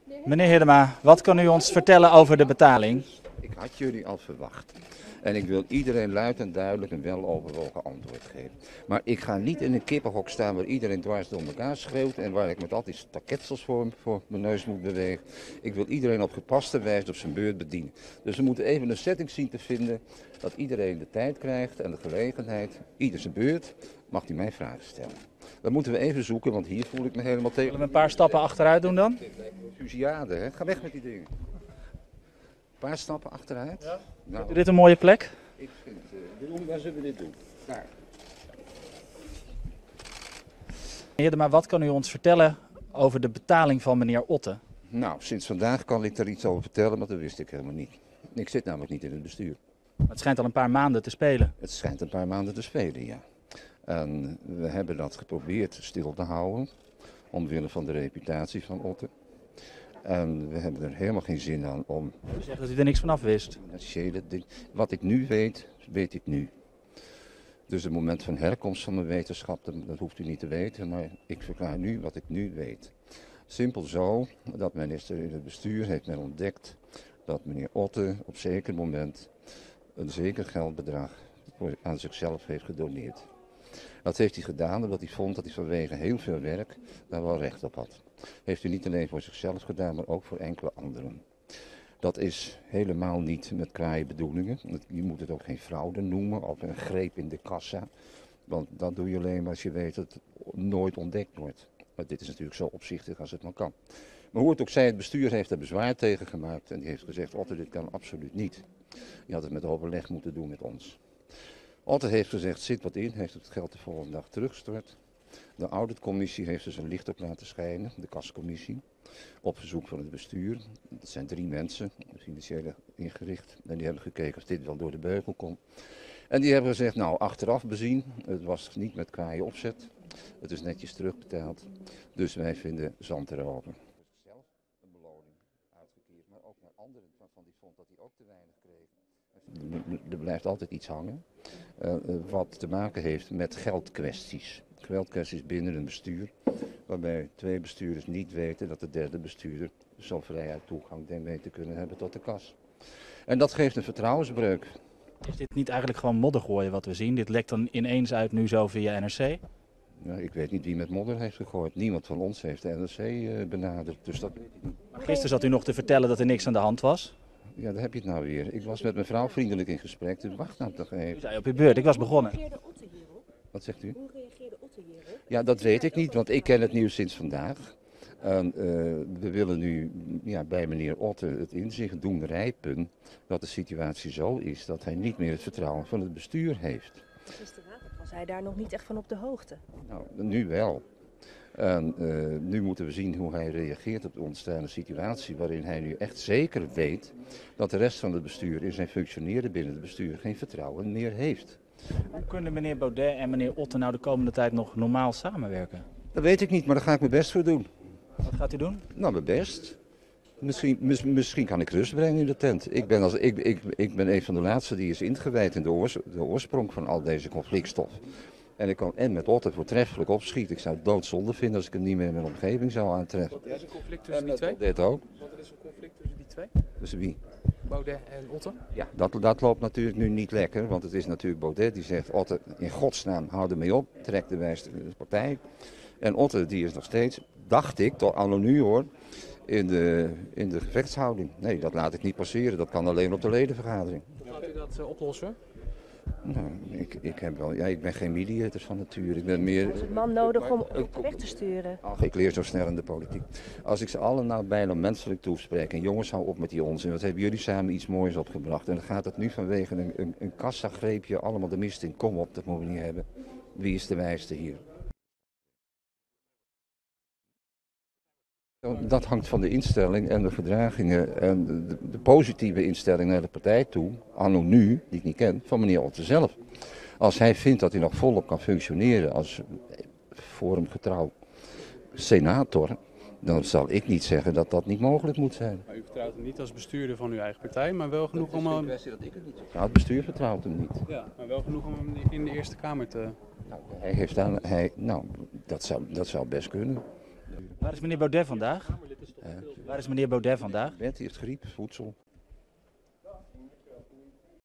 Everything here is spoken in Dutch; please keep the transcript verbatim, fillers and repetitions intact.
Meneer Hiddema, wat kan u ons vertellen over de betaling? Ik had jullie al verwacht. En ik wil iedereen luid en duidelijk een weloverwogen antwoord geven. Maar ik ga niet in een kippenhok staan waar iedereen dwars door elkaar schreeuwt en waar ik met al die staketsels voor, voor mijn neus moet bewegen. Ik wil iedereen op gepaste wijze op zijn beurt bedienen. Dus we moeten even een setting zien te vinden dat iedereen de tijd krijgt en de gelegenheid. Ieder zijn beurt mag hij mij vragen stellen. Dat moeten we even zoeken, want hier voel ik me helemaal tegen. Zullen we een paar stappen achteruit doen dan? Fusiade, hè? Ga weg met die dingen. Een paar stappen achteruit. Ja. Nou, Vindt u dit een mooie plek? ik vind, uh, doen, waar zullen we dit doen? Daar. Meneer Hiddema, wat kan u ons vertellen over de betaling van meneer Otte? Nou, sinds vandaag kan ik daar iets over vertellen, maar dat wist ik helemaal niet. Ik zit namelijk niet in het bestuur. Het schijnt al een paar maanden te spelen. Het schijnt een paar maanden te spelen, ja. En we hebben dat geprobeerd stil te houden, omwille van de reputatie van Otte. En we hebben er helemaal geen zin aan om... U zegt dat u er niks vanaf wist. Financiële ding. Wat ik nu weet, weet ik nu. Dus het moment van herkomst van mijn wetenschap, dat, dat hoeft u niet te weten, maar ik verklaar nu wat ik nu weet. Simpel zo, dat men in het bestuur heeft men ontdekt dat meneer Otte op zeker moment een zeker geldbedrag aan zichzelf heeft gedoneerd. Dat heeft hij gedaan omdat hij vond dat hij vanwege heel veel werk daar wel recht op had. Heeft hij niet alleen voor zichzelf gedaan, maar ook voor enkele anderen. Dat is helemaal niet met kraaie bedoelingen. Je moet het ook geen fraude noemen of een greep in de kassa. Want dat doe je alleen maar als je weet dat het nooit ontdekt wordt. Maar dit is natuurlijk zo opzichtig als het maar kan. Maar hoe het ook zij, het bestuur heeft er bezwaar tegen gemaakt. En die heeft gezegd, Otte, dit kan absoluut niet. Je had het met overleg moeten doen met ons. Otte heeft gezegd, zit wat in, heeft het geld de volgende dag teruggestort. De auditcommissie heeft er zijn licht op laten schijnen, de kascommissie, op verzoek van het bestuur. Dat zijn drie mensen, financieel ingericht, en die hebben gekeken of dit wel door de beugel kon. En die hebben gezegd, nou achteraf bezien, het was niet met kraaien opzet, het is netjes terugbetaald, dus wij vinden zand erover. Zelf een beloning uitgekeerd, maar ook naar anderen waarvan die vond dat hij ook te weinig kreeg. Er blijft altijd iets hangen, uh, wat te maken heeft met geldkwesties. Geldkwesties binnen een bestuur, waarbij twee bestuurders niet weten dat de derde bestuurder zo vrijheid toegang denkt te kunnen hebben tot de kas. En dat geeft een vertrouwensbreuk. Is dit niet eigenlijk gewoon modder gooien wat we zien? Dit lekt dan ineens uit nu zo via N R C? Ja, ik weet niet wie met modder heeft gegooid. Niemand van ons heeft de N R C uh, benaderd, dus dat weet ik niet. Maar gisteren zat u nog te vertellen dat er niks aan de hand was. Ja, daar heb je het nou weer. Ik was met mijn vrouw vriendelijk in gesprek, dus wacht nou toch U even. zei op uw beurt, ik was begonnen. Hoe reageerde Otte hierop? Wat zegt u? Hoe reageerde Otte hierop? Ja, dat weet ik niet, want ik ken het nieuws sinds vandaag. En, uh, we willen nu ja, bij meneer Otte het inzicht doen rijpen dat de situatie zo is dat hij niet meer het vertrouwen van het bestuur heeft. Gisteravond was hij daar nog niet echt van op de hoogte. Nou, nu wel. En uh, nu moeten we zien hoe hij reageert op de ontstaande situatie waarin hij nu echt zeker weet dat de rest van het bestuur in zijn functioneren binnen het bestuur geen vertrouwen meer heeft. Hoe kunnen meneer Baudet en meneer Otte nou de komende tijd nog normaal samenwerken? Dat weet ik niet, maar daar ga ik mijn best voor doen. Wat gaat u doen? Nou, mijn best. Misschien, mis, misschien kan ik rust brengen in de tent. Ik ben, als, ik, ik, ik ben een van de laatste die is ingewijd in de, oors, de oorsprong van al deze conflictstof. En ik kan en met Otte voortreffelijk opschieten. Ik zou het doodzonde vinden als ik hem niet meer in mijn omgeving zou aantreffen. Wat is een conflict tussen En die met twee? Baudet ook. Wat is een conflict tussen die twee? Dus wie? Baudet en Otte? Ja, dat, dat loopt natuurlijk nu niet lekker. Want het is natuurlijk Baudet die zegt, Otte, in godsnaam, hou ermee op. Trek de wijste partij. En Otte, die is nog steeds, dacht ik, tot anno nu hoor, in de, in de gevechtshouding. Nee, dat laat ik niet passeren. Dat kan alleen op de ledenvergadering. Hoe gaat u dat uh, oplossen? Nou, ik, ik, heb wel, ja, ik ben geen mediator van nature. Ik ben meer... Is het man nodig om Otte weg te sturen? Ach, ik leer zo snel in de politiek. Als ik ze allen nou bijna menselijk toespreek en jongens, hou op met die onzin. Wat hebben jullie samen iets moois opgebracht? En dan gaat het nu vanwege een, een, een kassagreepje allemaal de mist in. Kom op, dat moeten we niet hebben. Wie is de wijste hier? Dat hangt van de instelling en de gedragingen en de, de positieve instelling naar de partij toe, anno nu, die ik niet ken, van meneer Otte zelf. Als hij vindt dat hij nog volop kan functioneren als forumgetrouw senator, dan zal ik niet zeggen dat dat niet mogelijk moet zijn. Maar u vertrouwt hem niet als bestuurder van uw eigen partij, maar wel genoeg om hem... dat ik het niet vertrouw. Het bestuur vertrouwt hem niet. Ja, maar wel genoeg om hem in de Eerste Kamer te... Nou, hij heeft aan, hij, nou dat, zou, dat zou best kunnen. Waar is meneer Baudet vandaag? Hè. Waar is meneer Baudet vandaag? Betty heeft griep, voedsel.